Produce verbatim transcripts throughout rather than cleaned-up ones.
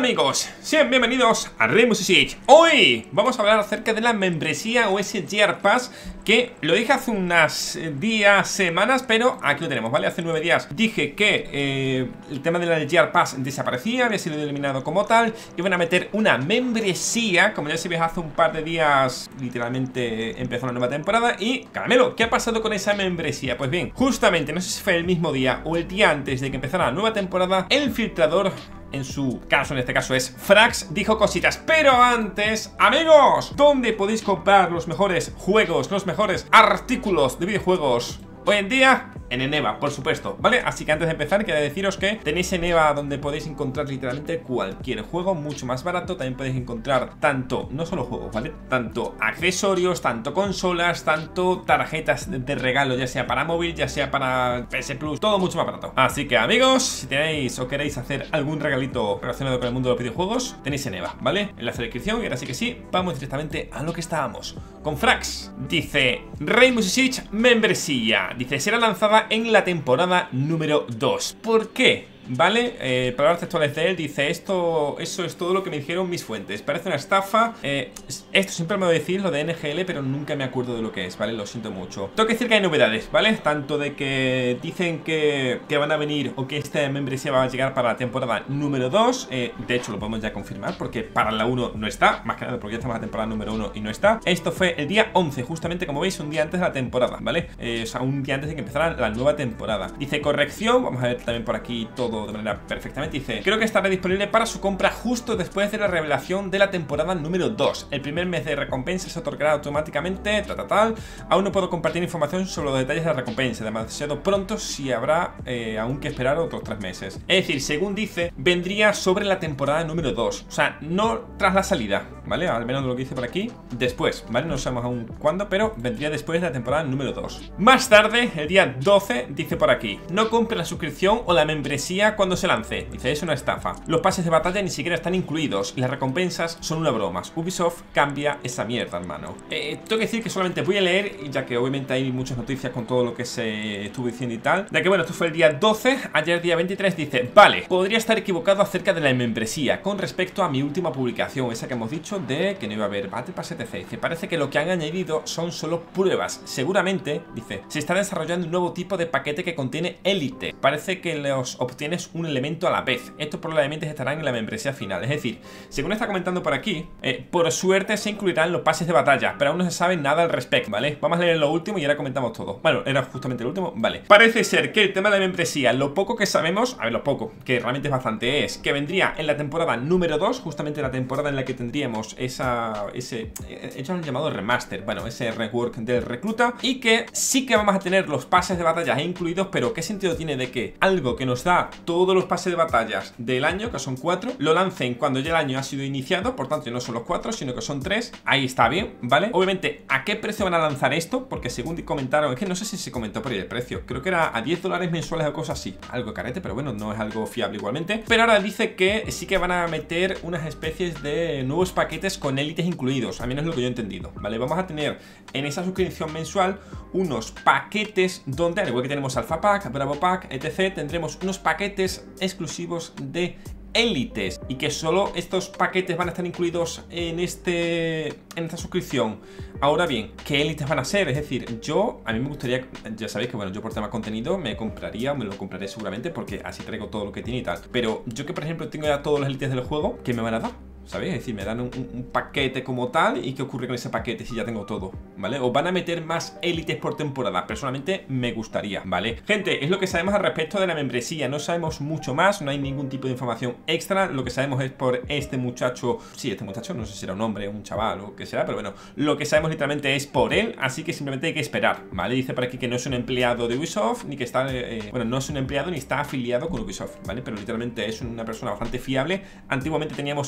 amigos, sean bienvenidos a Rainbow Six. Hoy vamos a hablar acerca de la membresía o ese Year Pass, que lo dije hace unos días, semanas, pero aquí lo tenemos, ¿vale? Hace nueve días dije que eh, el tema del Year Pass desaparecía, había sido eliminado como tal. Iban a meter una membresía, como ya se veía hace un par de días, literalmente empezó una nueva temporada. Y, caramelo, ¿qué ha pasado con esa membresía? Pues bien, justamente, no sé si fue el mismo día o el día antes de que empezara la nueva temporada, el filtrador, en su caso, en este caso es Frax, dijo cositas. Pero antes, amigos, ¿dónde podéis comprar los mejores juegos, los mejores artículos de videojuegos hoy en día? En Eneba, por supuesto, ¿vale? Así que antes de empezar, quería deciros que tenéis Eneba donde podéis encontrar literalmente cualquier juego mucho más barato. También podéis encontrar tanto, no solo juegos, ¿vale? Tanto accesorios, tanto consolas, tanto tarjetas de, de regalo, ya sea para móvil, ya sea para P S Plus, todo mucho más barato. Así que, amigos, si tenéis o queréis hacer algún regalito relacionado con el mundo de los videojuegos, tenéis Eneba, ¿vale? Enlace de descripción. Y ahora sí que sí, vamos directamente a lo que estábamos. Con Frax, dice Rainbow Six membresía. Dice, será lanzada en la temporada número dos. ¿Por qué? ¿Vale? Eh, palabras textuales de él, dice esto, eso es todo lo que me dijeron mis fuentes. Parece una estafa. eh, Esto siempre me voy a decir lo de N G L, pero nunca me acuerdo de lo que es, ¿vale? Lo siento mucho. Tengo que decir que hay novedades, ¿vale? Tanto de que dicen que, que van a venir o que esta membresía va a llegar para la temporada número dos. eh, De hecho lo podemos ya confirmar porque para la uno no está. Más que nada porque ya estamos en la temporada número uno y no está. Esto fue el día once, justamente como veis, un día antes de la temporada, ¿vale? Eh, o sea, un día antes de que empezara la nueva temporada. Dice corrección, vamos a ver también por aquí todo de manera perfectamente. Dice, creo que estará disponible para su compra justo después de la revelación de la temporada número dos. El primer mes de recompensa se otorgará automáticamente, tal, tal, tal. Aún no puedo compartir información sobre los detalles de la recompensa, demasiado pronto, si habrá eh, aún que esperar otros tres meses. Es decir, según dice, vendría sobre la temporada número dos. O sea, no tras la salida, ¿vale? Al menos lo que dice por aquí, después, ¿vale? No sabemos aún cuándo, pero vendría después de la temporada número dos. Más tarde, el día doce, dice por aquí, no compre la suscripción o la membresía cuando se lance. Dice, es una estafa. Los pases de batalla ni siquiera están incluidos y las recompensas son una broma. Ubisoft cambia esa mierda, hermano. Eh, tengo que decir que solamente voy a leer, ya que obviamente hay muchas noticias con todo lo que se estuvo diciendo y tal. Ya que bueno, esto fue el día doce, ayer día veintitrés, dice, vale, podría estar equivocado acerca de la membresía con respecto a mi última publicación, esa que hemos dicho de que no iba a haber Battle Pass etcétera. Dice, parece que lo que han añadido son solo pruebas. Seguramente, dice, se está desarrollando un nuevo tipo de paquete que contiene élite. Parece que los obtienes un elemento a la vez. Estos probablemente estarán en la membresía final. Es decir, según está comentando por aquí, eh, por suerte se incluirán los pases de batalla, pero aún no se sabe nada al respecto, ¿vale? Vamos a leer lo último y ahora comentamos todo. Bueno, era justamente el último, vale. Parece ser que el tema de la membresía, lo poco que sabemos, a ver, lo poco, que realmente es bastante, es que vendría en la temporada número dos, justamente la temporada en la que tendríamos esa, ese, ellos han llamado remaster, bueno, ese rework del recluta, y que sí que vamos a tener los pases de batalla incluidos, pero ¿qué sentido tiene de que algo que nos da todos los pases de batallas del año, que son cuatro, lo lancen cuando ya el año ha sido iniciado? Por tanto, no son los cuatro, sino que son tres. Ahí está bien, ¿vale? Obviamente, ¿a qué precio van a lanzar esto? Porque según comentaron, es que no sé si se comentó por ahí el precio, creo que era a diez dólares mensuales o cosas así. Algo carete, pero bueno, no es algo fiable igualmente. Pero ahora dice que sí que van a meter unas especies de nuevos paquetes con élites incluidos, a menos lo que yo he entendido, ¿vale? Vamos a tener en esa suscripción mensual unos paquetes donde, al igual que tenemos Alpha Pack, Bravo Pack, etcétera, tendremos unos paquetes exclusivos de élites y que solo estos paquetes van a estar incluidos en este en esta suscripción. Ahora bien, ¿qué élites van a ser? Es decir, yo, a mí me gustaría, ya sabéis que bueno, yo por tema contenido me compraría, me lo compraré seguramente porque así traigo todo lo que tiene y tal, pero yo que por ejemplo tengo ya todos los élites del juego, ¿qué me van a dar? ¿Sabéis? Es decir, me dan un, un paquete como tal. ¿Y qué ocurre con ese paquete si ya tengo todo? ¿Vale? O van a meter más élites por temporada. Personalmente me gustaría, ¿vale? Gente, es lo que sabemos al respecto de la membresía. No sabemos mucho más, no hay ningún tipo de información extra. Lo que sabemos es por este muchacho. Sí, este muchacho, no sé si era un hombre, un chaval o qué será, pero bueno, lo que sabemos literalmente es por él. Así que simplemente hay que esperar, ¿vale? Dice por aquí que no es un empleado de Ubisoft, ni que está, eh, bueno, no es un empleado ni está afiliado con Ubisoft, ¿vale? Pero literalmente es una persona bastante fiable. Antiguamente teníamos a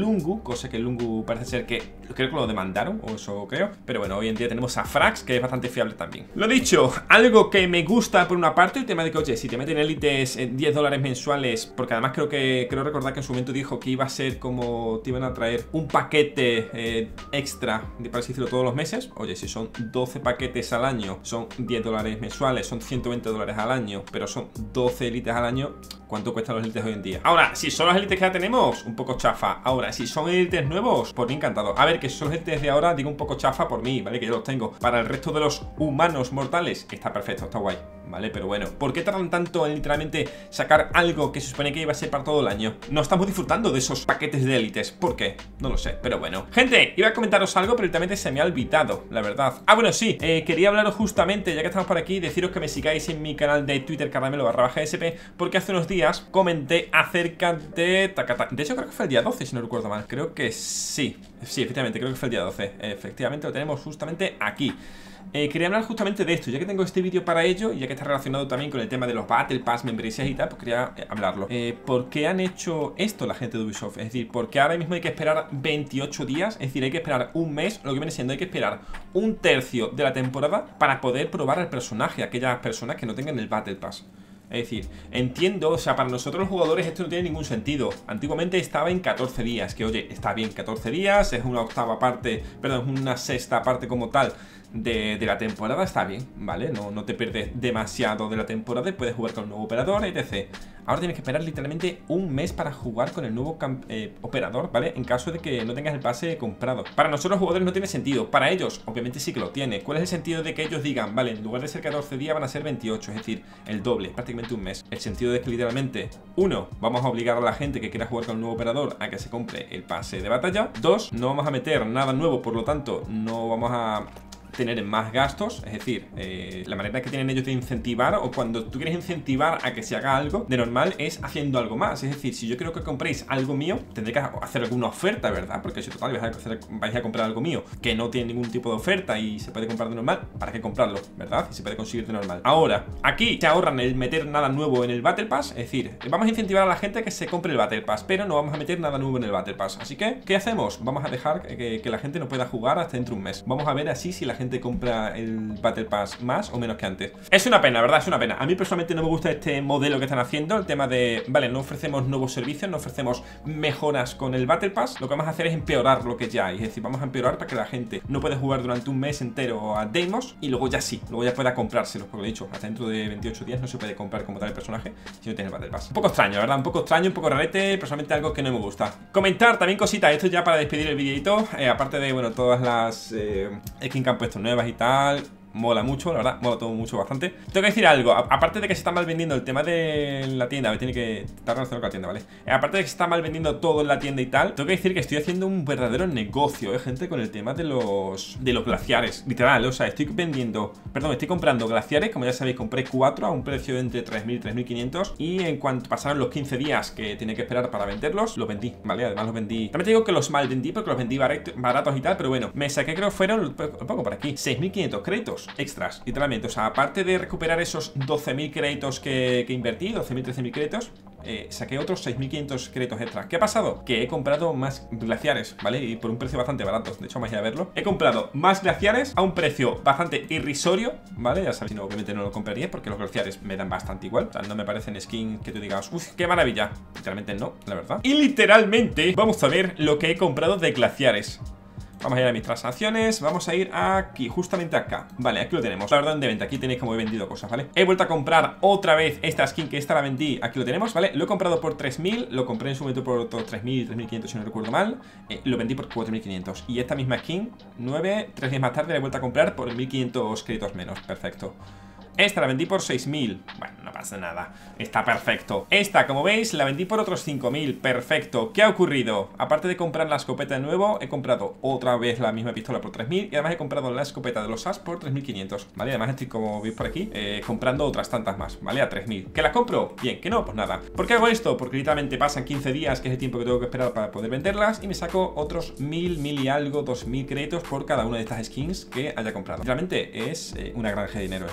Lungu, cosa que Lungu parece ser que creo que lo demandaron, o eso creo. Pero bueno, hoy en día tenemos a Frax, que es bastante fiable también. Lo dicho, algo que me gusta por una parte, el tema de que, oye, si te meten élites en diez dólares mensuales, porque además creo que, creo recordar que en su momento dijo que iba a ser como, te iban a traer un paquete eh, extra, para así decirlo, todos los meses. Oye, si son doce paquetes al año, son diez dólares mensuales, son ciento veinte dólares al año, pero son doce élites al año. ¿Cuánto cuestan los élites hoy en día? Ahora, si son las élites que ya tenemos, un poco chafa. Ahora, si son élites nuevos, por mí encantado. A ver, que si son élites de ahora, digo un poco chafa por mí, ¿vale? Que yo los tengo. Para el resto de los humanos mortales, está perfecto, está guay, ¿vale? Pero bueno, ¿por qué tardan tanto en literalmente sacar algo que se supone que iba a ser para todo el año? No estamos disfrutando de esos paquetes de élites. ¿Por qué? No lo sé, pero bueno. Gente, iba a comentaros algo, pero literalmente se me ha olvidado, la verdad. Ah, bueno, sí, eh, quería hablaros justamente, ya que estamos por aquí, deciros que me sigáis en mi canal de Twitter, caramelo barra baja sp, porque hace unos días comenté acerca de... Tacata. De hecho, creo que fue el día doce, si no recuerdo mal. Creo que sí. Sí, efectivamente, creo que fue el día doce. Efectivamente, lo tenemos justamente aquí. Eh, quería hablar justamente de esto, ya que tengo este vídeo para ello, y ya que está relacionado también con el tema de los Battle Pass, membresías y tal, pues quería eh, hablarlo. Eh, ¿Por qué han hecho esto la gente de Ubisoft? Es decir, ¿por qué ahora mismo hay que esperar veintiocho días? Es decir, hay que esperar un mes, lo que viene siendo, hay que esperar un tercio de la temporada para poder probar al personaje, a aquellas personas que no tengan el Battle Pass. Es decir, entiendo, o sea, para nosotros los jugadores esto no tiene ningún sentido. Antiguamente estaba en catorce días, que oye, está bien, catorce días, es una octava parte, perdón, es una sexta parte como tal de, de la temporada, está bien, ¿vale? No, no te pierdes demasiado de la temporada y puedes jugar con el nuevo operador, etcétera. Ahora tienes que esperar literalmente un mes para jugar con el nuevo eh, operador, ¿vale? En caso de que no tengas el pase comprado. Para nosotros los jugadores no tiene sentido, para ellos obviamente sí que lo tiene. ¿Cuál es el sentido de que ellos digan, vale, en lugar de ser catorce días van a ser veintiocho, es decir, el doble, prácticamente un mes? El sentido de que literalmente, uno, vamos a obligar a la gente que quiera jugar con el nuevo operador a que se compre el pase de batalla. Dos, no vamos a meter nada nuevo, por lo tanto no vamos a tener más gastos, es decir, eh, la manera que tienen ellos de incentivar, o cuando tú quieres incentivar a que se haga algo de normal, es haciendo algo más. Es decir, si yo quiero que compréis algo mío, tendré que hacer alguna oferta, ¿verdad? Porque si total vais a, hacer, vais a comprar algo mío que no tiene ningún tipo de oferta y se puede comprar de normal, ¿para qué comprarlo? ¿Verdad? Y se puede conseguir de normal. Ahora, aquí se ahorran el meter nada nuevo en el Battle Pass, es decir, vamos a incentivar a la gente a que se compre el Battle Pass, pero no vamos a meter nada nuevo en el Battle Pass. Así que, ¿qué hacemos? Vamos a dejar que, que la gente no pueda jugar hasta dentro de un mes. Vamos a ver así si la gente compra el Battle Pass más o menos que antes. Es una pena, ¿verdad? Es una pena. A mí personalmente no me gusta este modelo que están haciendo, el tema de, vale, no ofrecemos nuevos servicios, no ofrecemos mejoras con el Battle Pass. Lo que vamos a hacer es empeorar lo que ya hay. Es decir, vamos a empeorar para que la gente no pueda jugar durante un mes entero a Deimos y luego ya sí, luego ya pueda comprárselos, porque lo he dicho, hasta dentro de veintiocho días no se puede comprar como tal el personaje si no tiene el Battle Pass. Un poco extraño, ¿verdad? Un poco extraño, un poco rarete, personalmente algo que no me gusta. Comentar también cositas, esto ya para despedir el videito, eh, aparte de, bueno, todas las eh, skins que han puesto nuevas y tal. Mola mucho, la verdad, mola todo mucho bastante. Tengo que decir algo, aparte de que se está mal vendiendo el tema de la tienda, me tiene que estar relacionado con la tienda, ¿vale? Aparte de que se está mal vendiendo todo en la tienda y tal, tengo que decir que estoy haciendo un verdadero negocio, ¿eh, gente? Con el tema de los de los glaciares, literal, o sea, estoy vendiendo, perdón, estoy comprando glaciares, como ya sabéis, compré cuatro a un precio de entre tres mil y tres mil quinientos. Y en cuanto pasaron los quince días que tenía que esperar para venderlos, los vendí, ¿vale? Además los vendí, también te digo que los mal vendí porque los vendí baratos y tal, pero bueno, me saqué, creo que fueron, lo pongo por aquí, seis mil quinientos créditos extras, literalmente, o sea, aparte de recuperar esos doce mil créditos que, que invertí, doce mil, trece mil créditos, eh, saqué otros seis mil quinientos créditos extras. ¿Qué ha pasado? Que he comprado más glaciares, ¿vale? Y por un precio bastante barato, de hecho vamos a ir a verlo. He comprado más glaciares a un precio bastante irrisorio, ¿vale? Ya sabéis, si no, obviamente no lo compraría porque los glaciares me dan bastante igual, o sea, no me parecen skins que tú digas, uff, qué maravilla. Literalmente no, la verdad. Y literalmente vamos a ver lo que he comprado de glaciares. Vamos a ir a mis transacciones, vamos a ir aquí, justamente acá. Vale, aquí lo tenemos, la orden de venta. Aquí tenéis como he vendido cosas, ¿vale? He vuelto a comprar otra vez esta skin, que esta la vendí. Aquí lo tenemos, ¿vale? Lo he comprado por tres mil, lo compré en su momento por otros tres mil, tres mil quinientos si no recuerdo mal. eh, Lo vendí por cuatro mil quinientos. Y esta misma skin, nueve, tres días más tarde la he vuelto a comprar por mil quinientos créditos menos, perfecto. Esta la vendí por seis mil. Bueno, no pasa nada. Está perfecto. Esta, como veis, la vendí por otros cinco mil. Perfecto. ¿Qué ha ocurrido? Aparte de comprar la escopeta de nuevo, he comprado otra vez la misma pistola por tres mil. Y además he comprado la escopeta de los A S por tres mil quinientos. ¿Vale? Además estoy, como veis por aquí, eh, comprando otras tantas más, ¿vale? A tres mil. ¿Que las compro? Bien. ¿Que no? Pues nada. ¿Por qué hago esto? Porque literalmente pasan quince días, que es el tiempo que tengo que esperar para poder venderlas. Y me saco otros mil, mil y algo, dos mil créditos por cada una de estas skins que haya comprado. Realmente es eh, una granja de dinero. O sea, es una granja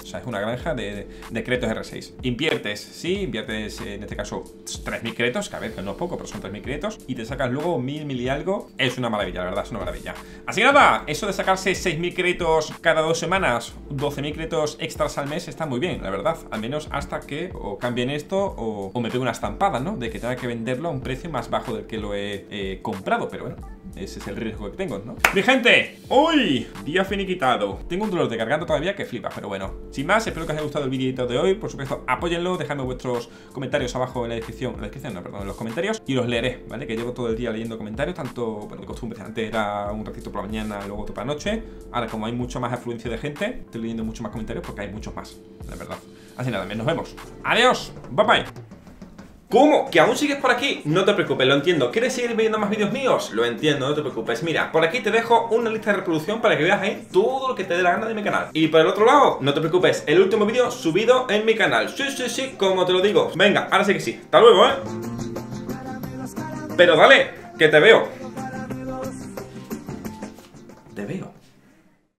granja de, de, de créditos R seis. Inviertes, sí, inviertes en este caso tres mil créditos, que a ver, que no es poco, pero son tres mil créditos, y te sacas luego mil, mil y algo. Es una maravilla, la verdad, es una maravilla. Así que nada, eso de sacarse seis mil créditos cada dos semanas, doce mil créditos extras al mes, está muy bien, la verdad. Al menos hasta que o cambien esto o, o me pegue una estampada, ¿no? De que tenga que venderlo a un precio más bajo del que lo he eh, comprado, pero bueno, ese es el riesgo que tengo, ¿no? Mi gente, hoy, día finiquitado. Tengo un dolor de garganta todavía que flipa, pero bueno. Sin más, espero que os haya gustado el vídeo de hoy. Por supuesto, apóyenlo, dejadme vuestros comentarios abajo en la descripción. En la descripción, no, perdón, en los comentarios. Y los leeré, ¿vale? Que llevo todo el día leyendo comentarios, tanto, bueno, de costumbre. Antes era un ratito por la mañana, luego otro por la noche. Ahora, como hay mucho más afluencia de gente, estoy leyendo mucho más comentarios porque hay muchos más, la verdad. Así nada, nos vemos. Adiós, bye bye. ¿Cómo? ¿Que aún sigues por aquí? No te preocupes, lo entiendo. ¿Quieres seguir viendo más vídeos míos? Lo entiendo, no te preocupes. Mira, por aquí te dejo una lista de reproducción para que veas ahí todo lo que te dé la gana de mi canal. Y por el otro lado, no te preocupes, el último vídeo subido en mi canal. Sí, sí, sí, como te lo digo. Venga, ahora sí que sí. Hasta luego, ¿eh? Pero dale, que te veo. Te veo.